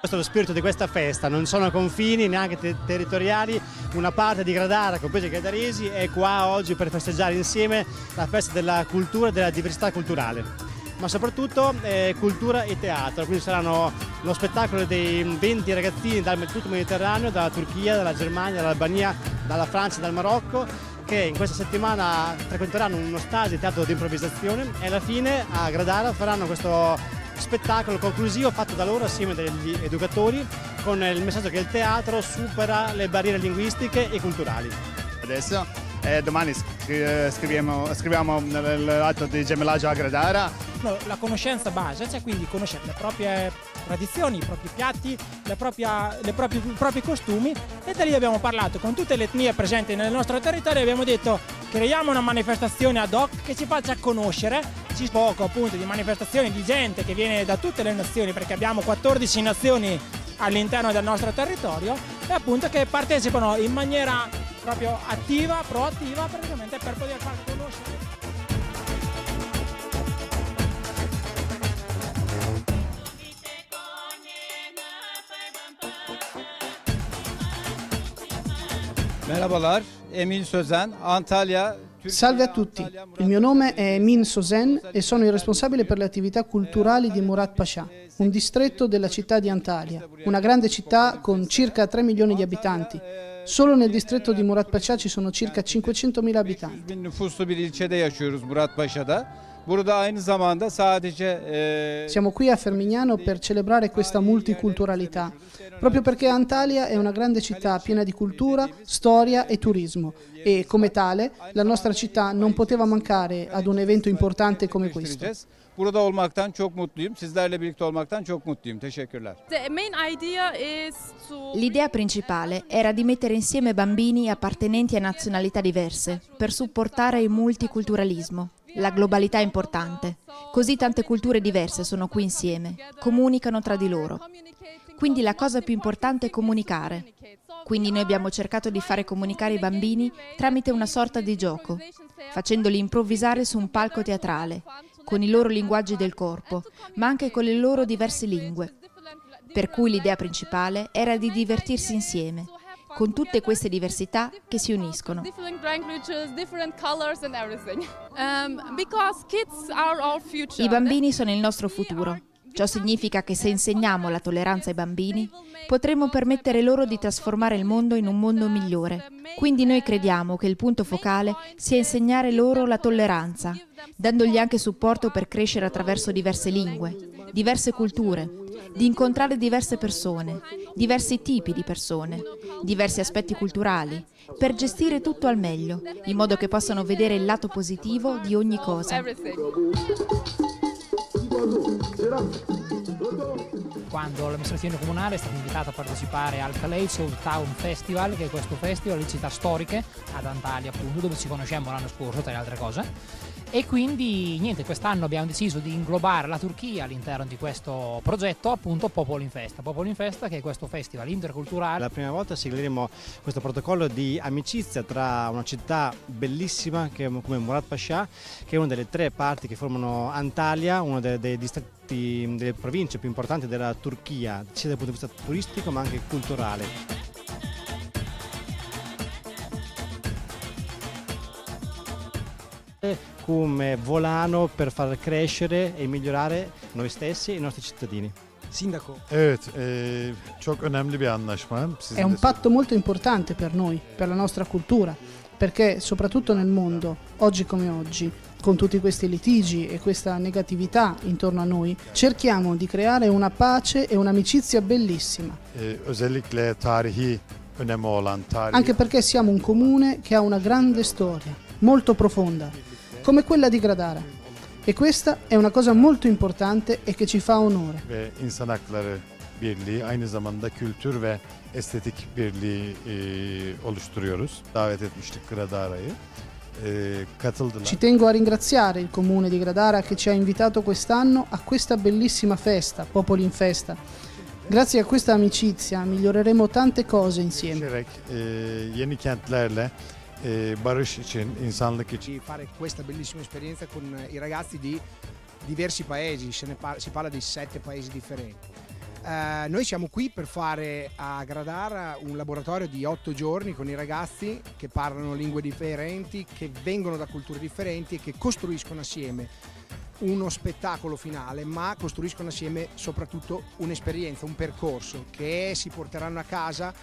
Questo è lo spirito di questa festa, non sono confini neanche territoriali, una parte di Gradara, compresi i gradaresi, è qua oggi per festeggiare insieme la festa della cultura e della diversità culturale, ma soprattutto cultura e teatro, quindi saranno lo spettacolo dei 20 ragazzini da tutto il Mediterraneo, dalla Turchia, dalla Germania, dall'Albania, dalla Francia e dal Marocco, che in questa settimana frequenteranno uno stage di teatro di improvvisazione e alla fine a Gradara faranno questo spettacolo conclusivo fatto da loro assieme agli educatori con il messaggio che il teatro supera le barriere linguistiche e culturali. Adesso domani scriviamo l'atto di gemellaggio a Gradara. La conoscenza base, cioè quindi conoscere le proprie tradizioni, i propri piatti, i propri costumi, e da lì abbiamo parlato con tutte le etnie presenti nel nostro territorio e abbiamo detto creiamo una manifestazione ad hoc che ci faccia conoscere. Ci poco appunto di manifestazioni di gente che viene da tutte le nazioni, perché abbiamo 14 nazioni all'interno del nostro territorio, e appunto che partecipano in maniera proprio attiva, proattiva, praticamente per poter far conoscere. Merhabalar, Emin Sözen, Antalya. Salve a tutti, il mio nome è Emin Sözen e sono il responsabile per le attività culturali di Murat Pasha, un distretto della città di Antalya, una grande città con circa 3 milioni di abitanti. Solo nel distretto di Murat Pasha ci sono circa 500.000 abitanti. Nüfuslu bir ilçede yaşıyoruz Muratpaşa'da. Burada aynı zamanda sadece Siamo qui a Fermignano per celebrare questa multiculturalità, proprio perché Antalya è una grande città piena di cultura, storia e turismo e come tale la nostra città non poteva mancare ad un evento importante come questo. Burada olmaktan çok mutluyum. Sizlerle birlikte olmaktan çok mutluyum. Teşekkürler. L'idea principale era di mettere insieme bambini appartenenti a nazionalità diverse per supportare il multiculturalismo. La globalità è importante, così tante culture diverse sono qui insieme, comunicano tra di loro. Quindi la cosa più importante è comunicare. Quindi noi abbiamo cercato di fare comunicare i bambini tramite una sorta di gioco, facendoli improvvisare su un palco teatrale, con i loro linguaggi del corpo, ma anche con le loro diverse lingue. Per cui l'idea principale era di divertirsi insieme, con tutte queste diversità che si uniscono. I bambini sono il nostro futuro. Ciò significa che se insegniamo la tolleranza ai bambini, potremo permettere loro di trasformare il mondo in un mondo migliore. Quindi noi crediamo che il punto focale sia insegnare loro la tolleranza, dandogli anche supporto per crescere attraverso diverse lingue, diverse culture, di incontrare diverse persone, diversi tipi di persone, diversi aspetti culturali, per gestire tutto al meglio, in modo che possano vedere il lato positivo di ogni cosa. Quando l'amministrazione comunale è stata invitata a partecipare al Calais Old Town Festival, che è questo festival di città storiche ad Antalya, appunto, dove ci conosciamo l'anno scorso, tra le altre cose. E quindi niente, quest'anno abbiamo deciso di inglobare la Turchia all'interno di questo progetto, appunto Popolo in Festa. Popolo in Festa, che è questo festival interculturale. La prima volta sigleremo questo protocollo di amicizia tra una città bellissima come Murat Pasha, che è una delle 3 parti che formano Antalya, uno dei distretti, delle province più importanti della Turchia, sia dal punto di vista turistico ma anche culturale. Come volano per far crescere e migliorare noi stessi e i nostri cittadini. Sindaco. Evet, çok önemli bir anlaşma. È un patto molto importante per noi, per la nostra cultura, perché soprattutto nel mondo, oggi come oggi, con tutti questi litigi e questa negatività intorno a noi, cerchiamo di creare una pace e un'amicizia bellissima. Özellikle tarihi önemi olan Anche perché siamo un comune che ha una grande storia, molto profonda, come quella di Gradara. E questa è una cosa molto importante e che ci fa onore. Ve İnsan Hakları Birliği aynı zamanda kültür ve estetik birliği oluşturuyoruz. Davet etmiştik Gradara'yı. Katıldılar. Ci tengo a ringraziare il comune di Gradara che ci ha invitato quest'anno a questa bellissima festa, Popoli in Festa. Grazie a questa amicizia miglioreremo tante cose insieme. Yeni kentlerle barış için, insanlık için. Di fare questa bellissima esperienza con i ragazzi di diversi paesi, si parla di 7 paesi differenti. Noi siamo qui per fare a Gradara un laboratorio di 8 giorni con i ragazzi che parlano lingue differenti, che vengono da culture differenti e che costruiscono assieme uno spettacolo finale, ma costruiscono assieme soprattutto un'esperienza, un percorso che si porteranno a casa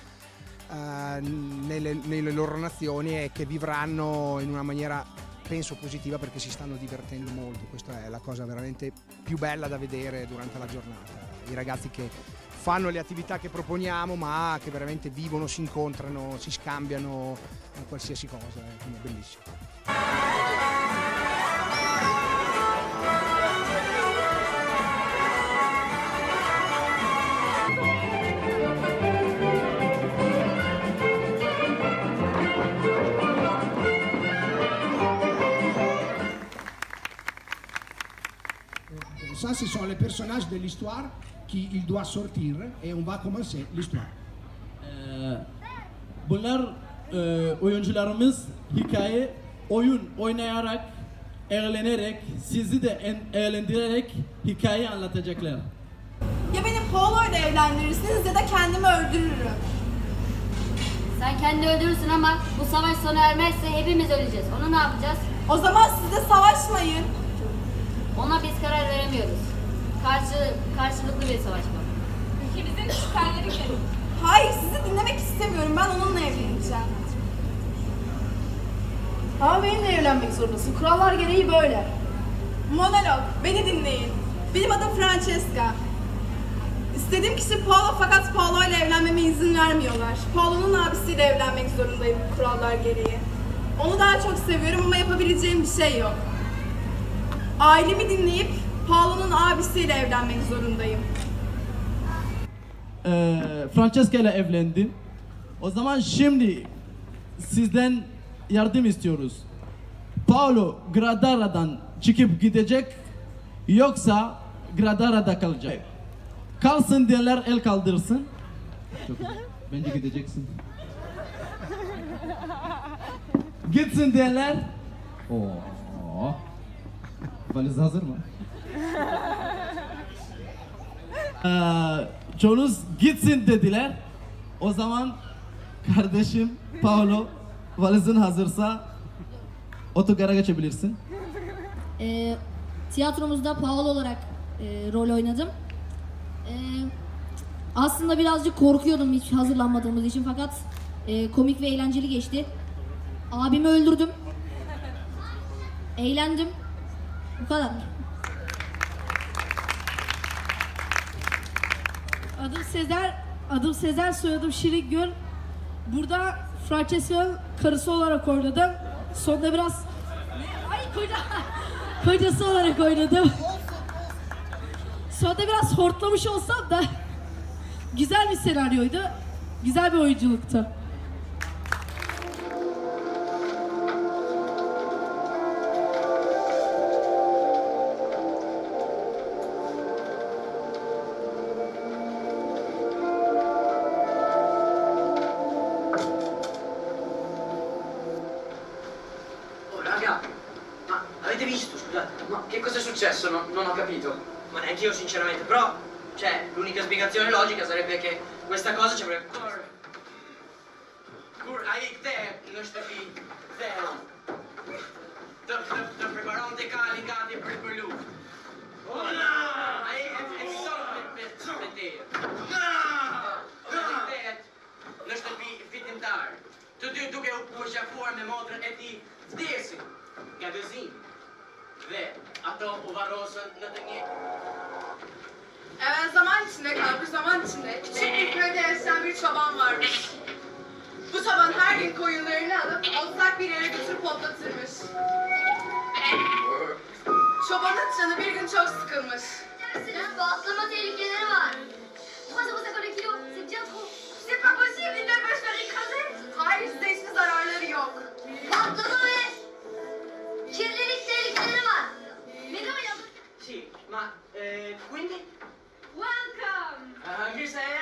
nelle loro nazioni e che vivranno in una maniera, penso, positiva, perché si stanno divertendo molto. Questa è la cosa veramente più bella da vedere durante la giornata. I ragazzi che fanno le attività che proponiamo, ma che veramente vivono, si incontrano, si scambiano qualsiasi cosa, quindi è bellissimo. Ça, ce sont les personnages de l'histoire qu'il doit sortir et on va commencer l'histoire. Bunlar oyuncularımız hikaye oyun oynayarak, eğlenerek, sizi de eğlendirerek hikaye anlatacaklar. Ya beni poloyla evlendirirsiniz ya da kendimi öldürürüm. Sen kendini öldürürsün ama bu savaş sona ermezse hepimiz öleceğiz. Onu ne yapacağız? O zaman siz de savaşmayın. Ona biz karar veremiyoruz. Karşılıklı bir savaş bu. Ülkemizin çıkarları gereği. Hayır, sizi dinlemek istemiyorum. Ben onunla evleneceğim. Ama benimle evlenmek zorundasın. Kurallar gereği böyle. Monolog, beni dinleyin. Benim adım Francesca. İstediğim kişi Paolo, fakat Paolo ile evlenmeme izin vermiyorlar. Paolo'nun abisiyle evlenmek zorundayım kurallar gereği. Onu daha çok seviyorum ama yapabileceğim bir şey yok. Ailemi dinleyip Paolo'nun abisiyle evlenmek zorundayım. Francesca ile evlendim. O zaman şimdi sizden yardım istiyoruz. Paolo Gradara'dan çıkıp gidecek, yoksa Gradara'da kalacak. Kalsın diyenler el kaldırsın. Çok güzel. Bence gideceksin. Gitsin diyenler. Oo. Valiz hazır mı? Çoğunuz gitsin dediler. O zaman kardeşim Paolo, valizin hazırsa otogara geçebilirsin. Tiyatromuzda Paolo olarak rol oynadım. Aslında birazcık korkuyordum hiç hazırlanmadığımız için, fakat komik ve eğlenceli geçti. Abimi öldürdüm. Eğlendim. Bu kadar. Adım Sezer, soyadım Şirikgöl. Burada Francesca'nın karısı olarak oynadım. Sonunda biraz kocası olarak oynadım. Sonunda biraz hortlamış olsam da güzel bir senaryoydu. Güzel bir oyunculuktu. Avete visto, scusate, ma che cosa è successo? Non ho capito. Ma neanche io sinceramente, però, cioè, l'unica spiegazione logica sarebbe che questa cosa ci avrebbe... De preparante calicate per lui. Oh no! È solo per te. No! Nu ska vi fitintar. Du kan upppusha formen mot ett i desi. Gadezin. Ve ato uvarosa nadanie. Evet, zaman içinde kalmış, zaman içinde. Küçük bir köyde yaşayan bir çoban varmış. Bu çoban her gün koyunlarını alıp otlak bir yere götürüp otlatırmış. Çobanın canı bir gün çok sıkılmış. Patlama tehlikeleri var. Moi, ça va avec kilo, c'est bien trop. C'est pas possible, il va se faire écraser. Hayır, size hiçbir zararları yok. Patlama ve kirlilik tehlikeleri var. Mega mı yapın? Sì, ma quindi? Welcome! Anche se